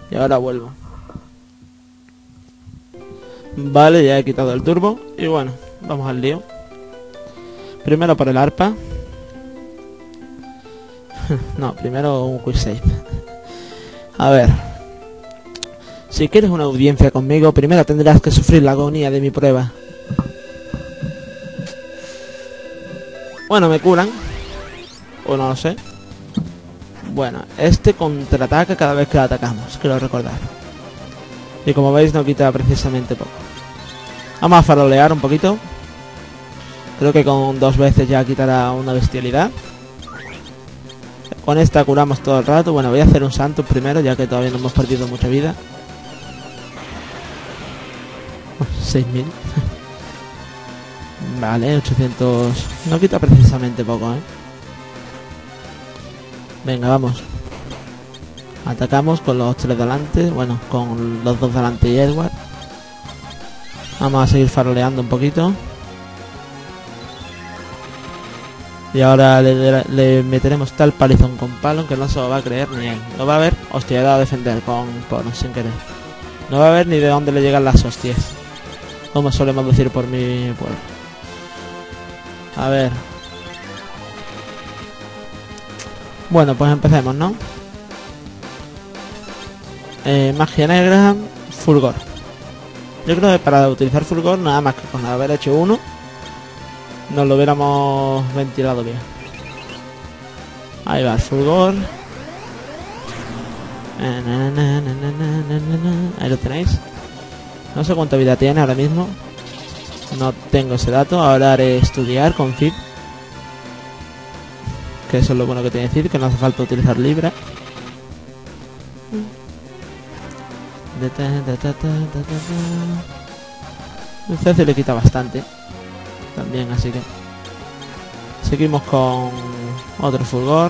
Y ahora vuelvo. Vale, ya he quitado el turbo. Y bueno, vamos al lío. Primero por el arpa. No, primero un quick save. A ver. Si quieres una audiencia conmigo, primero tendrás que sufrir la agonía de mi prueba. Bueno, me curan. O no lo sé. Bueno, este contraataca cada vez que lo atacamos, quiero recordar. Y como veis no quita precisamente poco. Vamos a farolear un poquito. Creo que con 2 veces ya quitará una bestialidad. Con esta curamos todo el rato. Bueno, voy a hacer un Santos primero, ya que todavía no hemos perdido mucha vida. 6000. Vale, 800. No quita precisamente poco, Venga, vamos. Atacamos con los 3 delante. Bueno, con los 2 delante y Edward. Vamos a seguir faroleando un poquito. Y ahora le meteremos tal palizón con Palon que no se lo va a creer ni él. No va a ver. Hostia, he dado a defender con sin querer. No va a ver ni de dónde le llegan las hostias. Como solemos decir por mi pueblo. A ver. Bueno, pues empecemos, ¿no? Magia negra, fulgor. Yo creo que para utilizar fulgor, nada más que con haber hecho uno, nos lo hubiéramos ventilado bien. Ahí va el fulgor. Ahí lo tenéis. No sé cuánta vida tiene ahora mismo. No tengo ese dato. Ahora haré estudiar con Zip. Que eso es lo bueno que tiene decir, que no hace falta utilizar Libra. El CC le quita bastante también, así que seguimos con otro fulgor.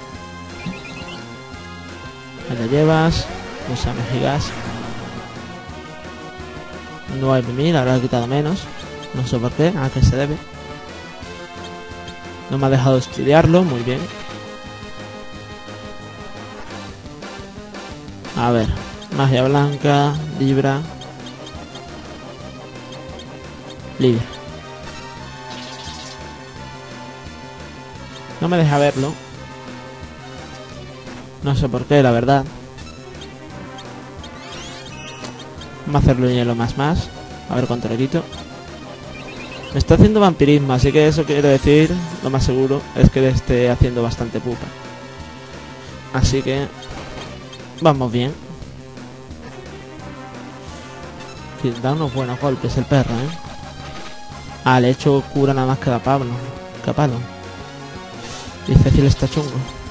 Ahí lo llevas. Usa mejigas. 9000, ahora he quitado menos. No sé por qué, a qué se debe. No me ha dejado estudiarlo, muy bien. A ver, magia blanca, Libra. Libra. No me deja verlo. No sé por qué, la verdad. Vamos a hacerlo hielo más. A ver cuánto le quito. Me está haciendo vampirismo, así que eso quiere decir, lo más seguro, es que le esté haciendo bastante pupa. Así que vamos bien. Que da unos buenos golpes el perro, Ah, le he hecho cura nada más que a Pablo. Que a Palo. Y Cecil está chungo.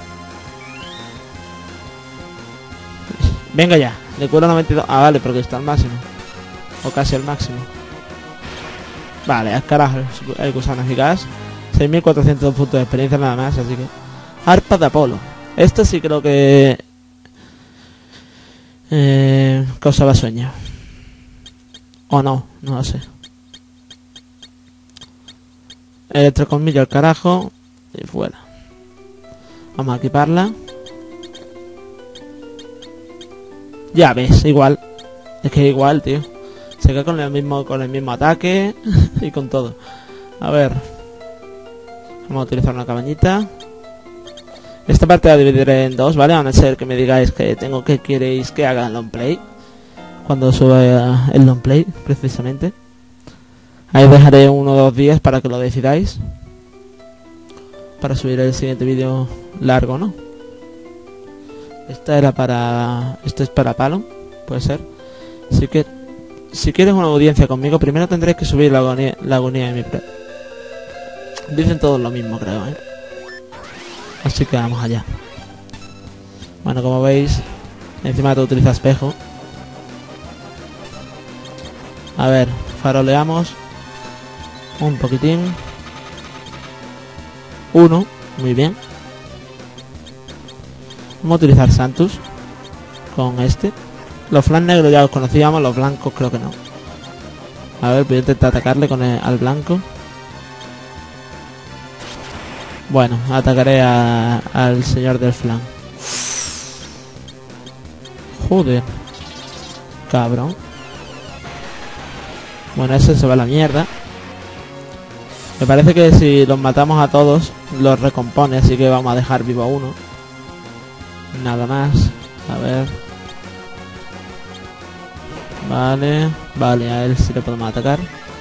Venga ya, le cura 92. Ah, vale, porque está al máximo. O casi al máximo. Vale, al carajo el gusano eficaz. 6400 puntos de experiencia nada más, así que... Arpa de Apolo. Esto sí creo que... causaba sueño. O no, no lo sé. Electrocolmillo al carajo. Y fuera. Vamos a equiparla. Ya ves, igual. Es que igual, tío. Se queda con el mismo ataque y con todo. A ver. Vamos a utilizar una cabañita. Esta parte la dividiré en 2, ¿vale? A no ser que me digáis que queréis que haga el long play. Cuando suba el long play, precisamente. Ahí dejaré 1 o 2 días para que lo decidáis. Para subir el siguiente vídeo largo, ¿no? Esto es para Palo, puede ser. Así que si quieres una audiencia conmigo, primero tendréis que subir la agonía de mi pre. Dicen todos lo mismo, creo, Así que vamos allá. Bueno, como veis, encima te utiliza espejo. A ver, faroleamos un poquitín. 1, muy bien. Vamos a utilizar Santos con este. Los flan negros ya los conocíamos, los blancos creo que no. A ver, voy a intentar atacarle al blanco. Bueno, atacaré al señor del flan. Joder. Cabrón. Bueno, ese se va a la mierda. Me parece que si los matamos a todos, los recompone, así que vamos a dejar vivo a uno. Nada más. A ver. Vale, a él sí le podemos atacar.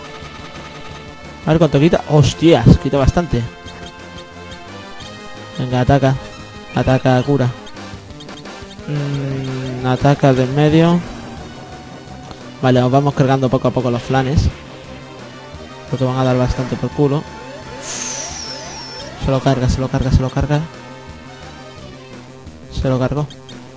A ver cuánto quita. ¡Hostias! Quita bastante. Venga, ataca. Ataca, cura. Ataca del medio. Vale, nos vamos cargando poco a poco los flanes, porque van a dar bastante por culo. Se lo carga. Se lo cargó.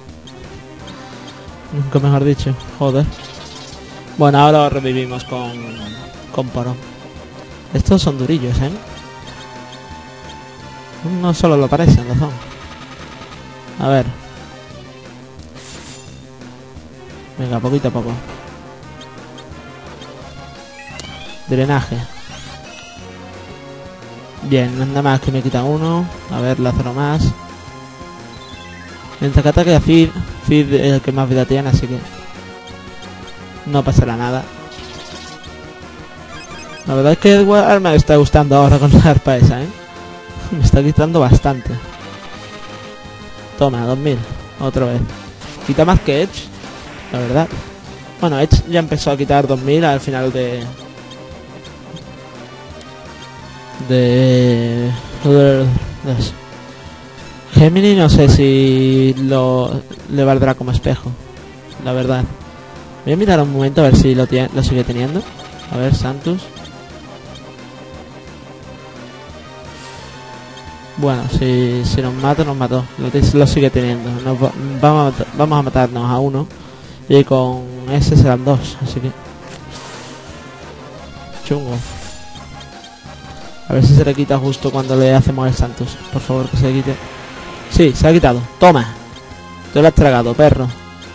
Nunca mejor dicho. Joder. Bueno, ahora lo revivimos con Porón. Estos son durillos, ¿eh? No solo lo parecen, lo son. A ver. Venga, poquito a poco. Drenaje. Bien, nada más que me quita uno. A ver, Lázaro más. Mientras que ataque a Fid es el que más vida tiene, así que no pasará nada. La verdad es que Edward me está gustando ahora con la arpa esa, ¿eh? Me está quitando bastante. Toma, 2000. Otra vez. Quita más que Edge, la verdad. Bueno, Edge ya empezó a quitar 2000 al final de Gemini. No sé si le valdrá como espejo, la verdad. Voy a mirar un momento a ver si lo sigue teniendo. A ver, Santos. Bueno, si nos mata, nos mató. Lo sigue teniendo. Vamos a matarnos a uno, y con ese serán dos, así que chungo. A ver si se le quita justo cuando le hacemos el Santos. Por favor, que se le quite. Sí, se ha quitado. Toma. Te lo has tragado, perro.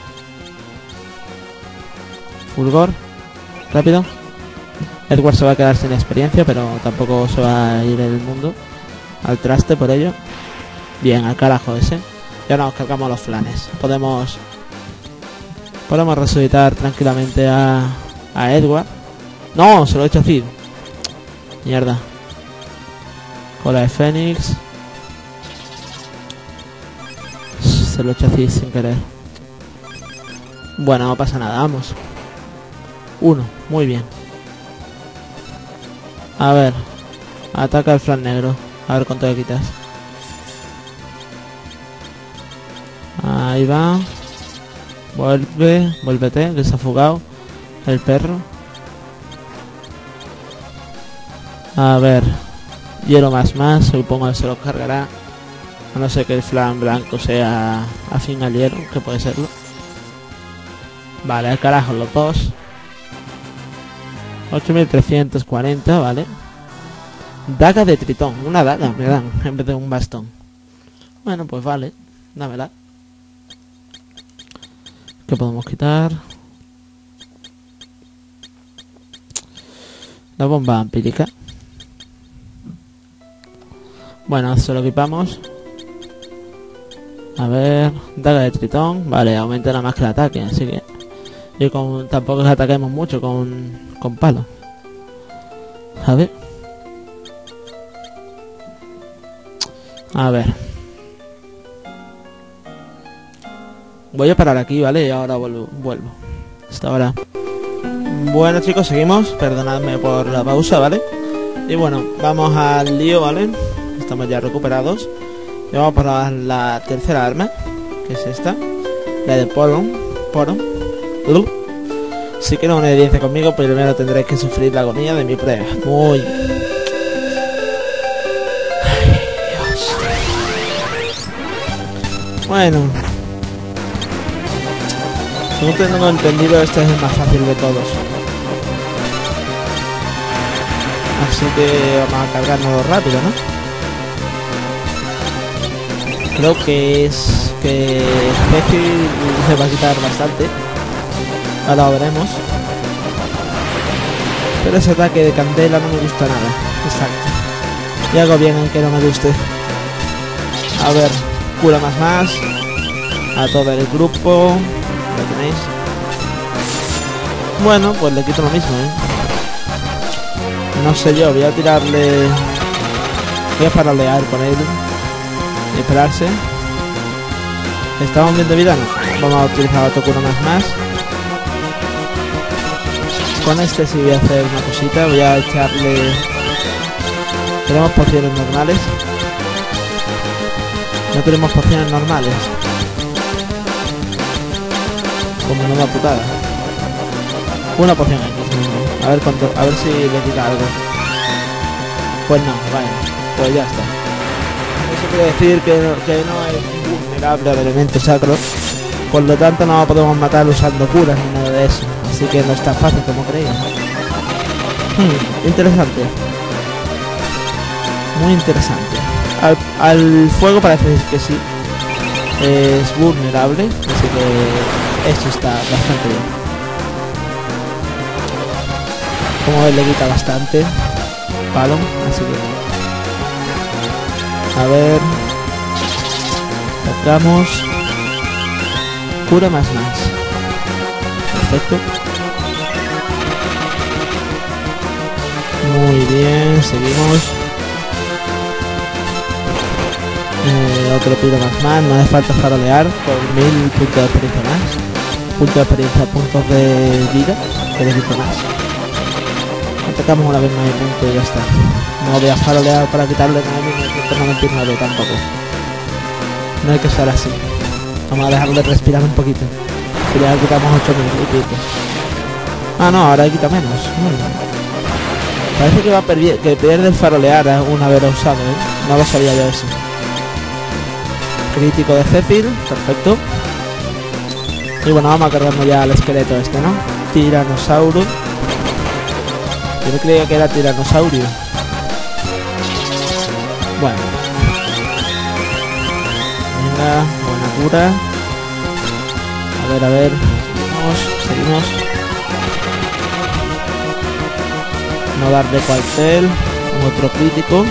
Fulgor. Rápido. Edward se va a quedar sin experiencia, pero tampoco se va a ir el mundo al traste por ello. Bien, al carajo ese. Ya nos cargamos los flanes. Podemos resucitar tranquilamente a Edward. No, se lo he hecho a Cid. Mierda. Cola de Fénix. Se lo he hecho así sin querer. Bueno, no pasa nada, vamos. Uno, muy bien. A ver. Ataca el flan negro. A ver cuánto le quitas. Ahí va. Vuélvete, desafugado. El perro. A ver. Hielo más, supongo que se lo cargará. A no ser que el flan blanco sea afín al hielo, que puede serlo. Vale, al carajo los dos. 8340, vale. Daga de tritón, una daga me dan en vez de un bastón. Bueno, pues vale, dámela. ¿Qué podemos quitar? La bomba empírica. Bueno, se lo equipamos. A ver, daga de tritón. Vale, aumenta nada más que el ataque, así que... Y tampoco es que ataquemos mucho con palo. A ver. Voy a parar aquí, ¿vale? Y ahora vuelvo. Hasta ahora. Bueno, chicos, seguimos. Perdonadme por la pausa, ¿vale? Y bueno, vamos al lío, ¿vale? Estamos ya recuperados. Y vamos por la tercera arma, que es esta. La de Porón. Si quieren una audiencia conmigo, primero tendréis que sufrir la agonía de mi prueba. Muy... Ay, Dios. Bueno, según tengo entendido, este es el más fácil de todos. Así que vamos a cargarnos rápido, ¿no? Creo que Ceci se va a quitar bastante. Ahora lo veremos. Pero ese ataque de candela no me gusta nada. Exacto. Y hago bien en que no me guste. A ver, cura más. A todo el grupo. Lo tenéis. Bueno, pues le quito lo mismo, No sé yo, voy a tirarle... Voy a farolear con él. Y esperarse. ¿Estamos bien de vida? No. Vamos a utilizar otro curo más. Con este sí voy a hacer una cosita. Voy a echarle... Tenemos pociones normales. No tenemos pociones normales. Como no me putada. Una poción aquí. A ver cuánto, a ver si le quita algo. Pues no, vale. Pues ya está. Eso quiere decir que no es vulnerable al elemento sacro. Por lo tanto no podemos matar usando curas ni nada de eso. Así que no es tan fácil como creía. Interesante. Muy interesante. Al fuego parece que sí. Es vulnerable. Así que esto está bastante bien. Como ves, le quita bastante palo, así que a ver, sacamos cura más. Perfecto. Muy bien, seguimos. Otro tiro más, no hace falta farolear por 1000 puntos de experiencia más. Puntos de experiencia, puntos de vida, que le quito más. Atacamos una vez más el punto y ya está. No voy a farolear para quitarle 999 tampoco. No hay que estar así. Vamos a dejarle respirar un poquito. Y ya quitamos 8000 y pico. Ah, no, ahora quita menos. Parece que va a que pierde el farolear una vez usado, No lo sabía yo eso. Crítico de Zephyr, perfecto. Y bueno, vamos a cargarnos ya al esqueleto este, ¿no? Tiranosaurio. Yo creía que era tiranosaurio. Bueno. Venga, buena cura. A ver. Seguimos. No darle cuartel. Otro crítico.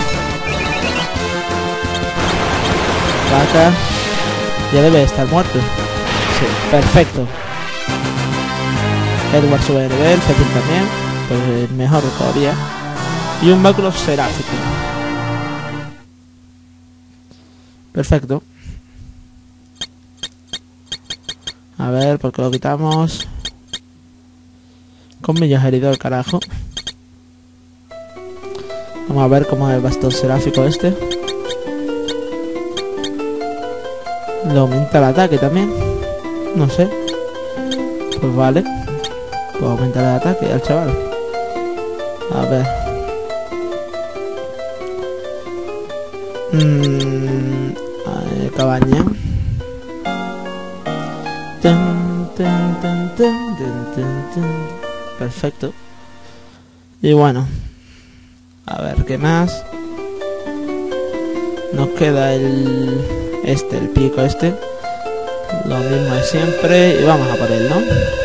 Vaca. Ya debe estar muerto. Sí, perfecto. Edward sube de nivel, Zephyr también. Pues mejor todavía. Y un báculo seráfico. Perfecto. A ver, ¿por qué lo quitamos? Con millas herido el carajo. Vamos a ver cómo es el bastón seráfico este. Le aumenta el ataque también. No sé. Pues vale. Pues aumenta el ataque al chaval. A ver. Cabaña. Perfecto. Y bueno. A ver, ¿qué más? Nos queda el pico este. Lo mismo de siempre. Y vamos a por él, ¿no?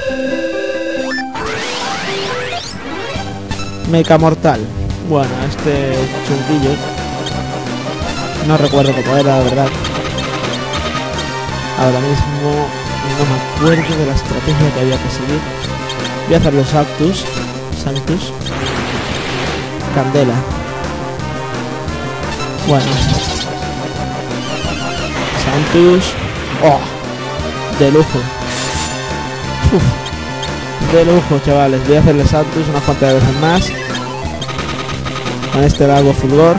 Mecha mortal. Bueno, este chunguillo. No recuerdo cómo era, la verdad. Ahora mismo no me acuerdo de la estrategia que había que seguir. Voy a hacer los Sanctus. Candela. Bueno. Sanctus. Oh, de lujo. De lujo, chavales. Voy a hacerle Sanctus unas cuantas veces más. Con este largo fulgor.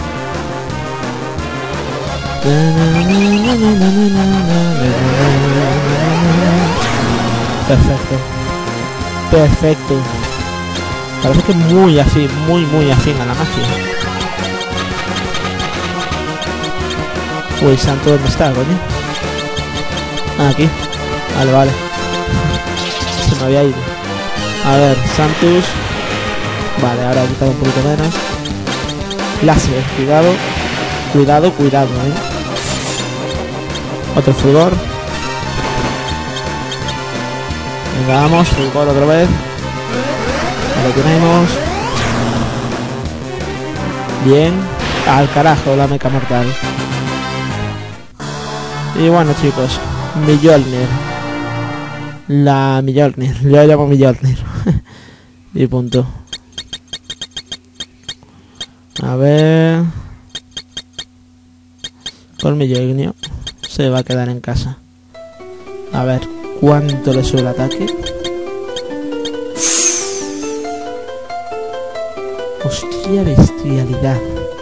Perfecto. Parece que muy afín, muy afín a la magia. Uy, santo, ¿dónde está, coño? Ah, aquí. Vale. Se me había ido. A ver, Sanctus. Vale, ahora he quitado un poquito menos. Láser, cuidado, Otro fulgor. Venga, vamos, fulgor otra vez. Lo tenemos. Bien. Al carajo la mecha mortal. Y bueno, chicos, Mjolnir. La Mjolnir, yo la llamo Mjolnir. Y punto. A ver... Colmillo se va a quedar en casa. A ver, ¿cuánto le sube el ataque? Hostia, bestialidad.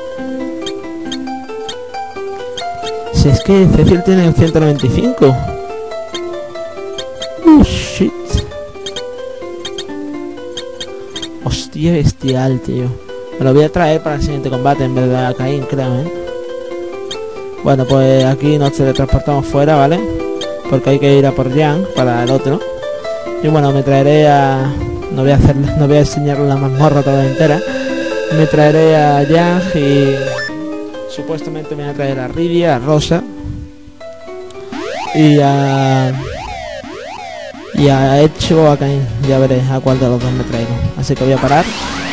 Si es que Cecil tiene 195. Shit. Hostia, bestial, tío. Me lo voy a traer para el siguiente combate en vez de a Caín, creo, Bueno, pues aquí nos teletransportamos fuera, ¿vale? Porque hay que ir a por Yang para el otro. Y bueno, me traeré a... No voy a enseñarle la mazmorra toda entera. Me traeré a Yang y... Supuestamente me voy a traer a Rydia, a Rosa. Y a Edge o a Cain. Ya veré a cuál de los dos me traigo. Así que voy a parar.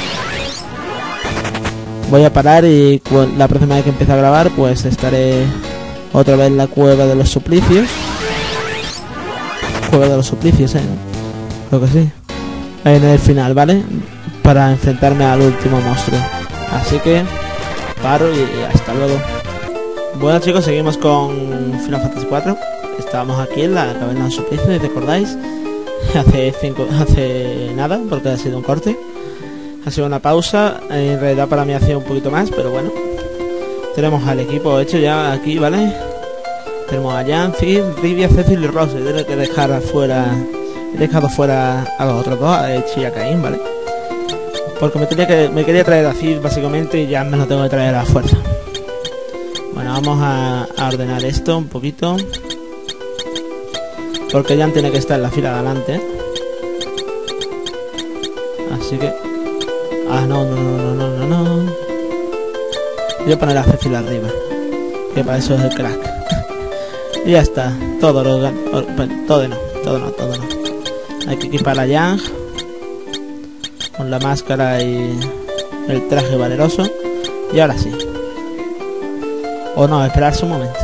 Voy a parar y la próxima vez que empiece a grabar pues estaré otra vez en la cueva de los suplicios. Cueva de los suplicios, Creo que sí. En el final, ¿vale? Para enfrentarme al último monstruo. Así que paro y hasta luego. Bueno, chicos, seguimos con Final Fantasy 4. Estábamos aquí en la caverna de suplicio, ¿os recordáis? Hace nada, porque ha sido un corte. Ha sido una pausa, en realidad para mí ha sido un poquito más, pero bueno. Tenemos al equipo hecho ya aquí, ¿vale? Tenemos a Jan, Phil, Rydia, Cecil y Rose. Tengo que dejar afuera... He dejado fuera a los otros dos, a Edge y a Cain, ¿vale? Porque me quería traer a Cid básicamente y ya me lo tengo que traer a la fuerza. Bueno, vamos a ordenar esto un poquito. Porque Jan tiene que estar en la fila de adelante. Así que... Ah, no. Voy a poner a Cecil arriba, que para eso es el crack. Y ya está. Todo no. Hay que equipar a Yang con la máscara y el traje valeroso. Y ahora sí. O no, esperarse un momento.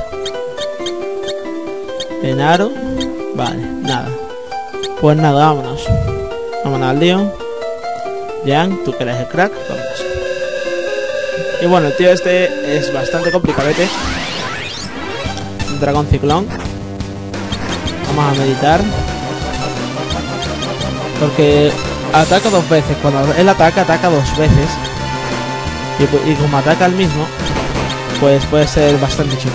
Enaro. Vale, nada. Pues nada, vámonos. Vámonos al lío. Yang, tú que eres el crack, vámonos. Y bueno, el tío este es bastante complicadete. Un dragón ciclón. Vamos a meditar. Porque ataca dos veces. Cuando él ataca dos veces. Y como ataca el mismo, pues puede ser bastante chulo.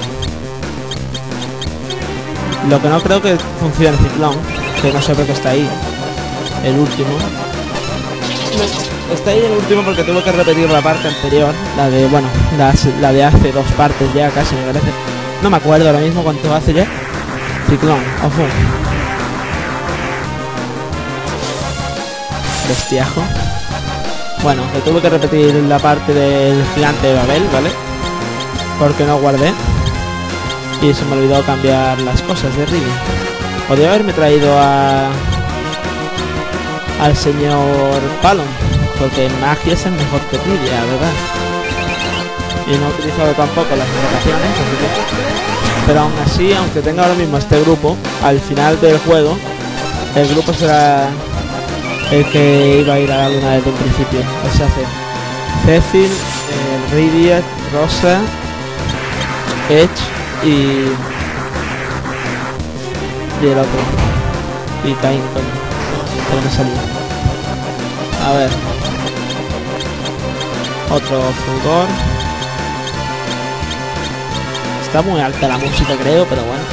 Lo que no creo que funcione el ciclón, que no sé por qué está ahí. El último. Está ahí el último porque tuve que repetir la parte anterior. La de, bueno, la de hace dos partes ya casi me parece. No me acuerdo ahora mismo cuánto hace ya. Ciclón, ojo. Bestiajo. Bueno, que tuve que repetir la parte del gigante de Babel, ¿vale? Porque no guardé. Y se me olvidó cambiar las cosas de Rydia. Podría haberme traído al señor Palom, porque en magia es el mejor que Rydia, ¿verdad? Y no he utilizado tampoco las invocaciones, pero aún así, aunque tenga ahora mismo este grupo, al final del juego, el grupo será el que iba a ir a la luna desde un principio. O sea, Cecil, Rydia, Rosa, Edge y el otro. Y Cain, pero me salió. A ver. Otro fulgor. Está muy alta la música, creo, pero bueno.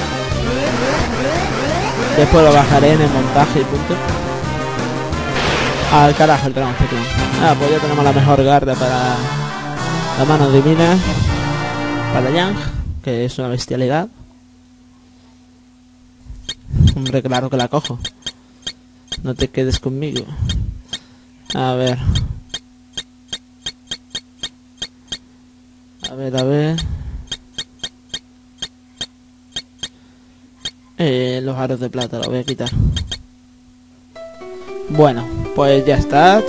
Después lo bajaré en el montaje y punto. Al carajo el dragón ciclón. Ah, pues ya tenemos la mejor guarda para la mano divina. Para Yang, que es una bestialidad. Hombre, claro que la cojo. No te quedes conmigo. A ver. A ver. Los aros de plata los voy a quitar. Bueno, pues ya está.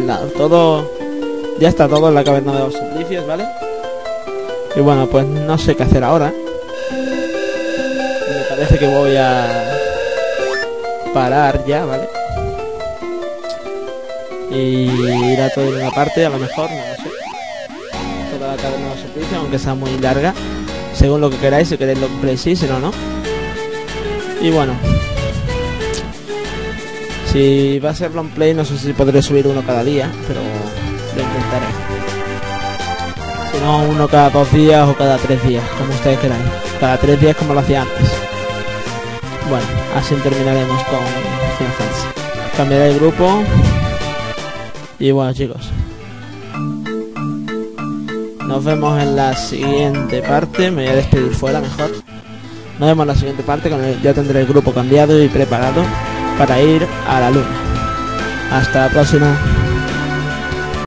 Ya está todo en la caverna de los suplicios, ¿vale? Y bueno, pues no sé qué hacer ahora. Me parece que voy a parar ya, ¿vale? Y ir a todo en una parte, a lo mejor, no lo sé. Toda la cadena de servicio, aunque sea muy larga, según lo que queráis, si queréis long play sí, si no, no. Y bueno, si va a ser long play, no sé si podré subir uno cada día, pero lo intentaré. Si no, uno cada 2 días o cada 3 días, como ustedes queráis. Cada 3 días como lo hacía antes. Bueno, así terminaremos con Final Fantasy. Cambiaré el grupo. Y bueno, chicos, nos vemos en la siguiente parte. Me voy a despedir fuera mejor. Nos vemos en la siguiente parte. Ya tendré el grupo cambiado y preparado para ir a la luna. Hasta la próxima.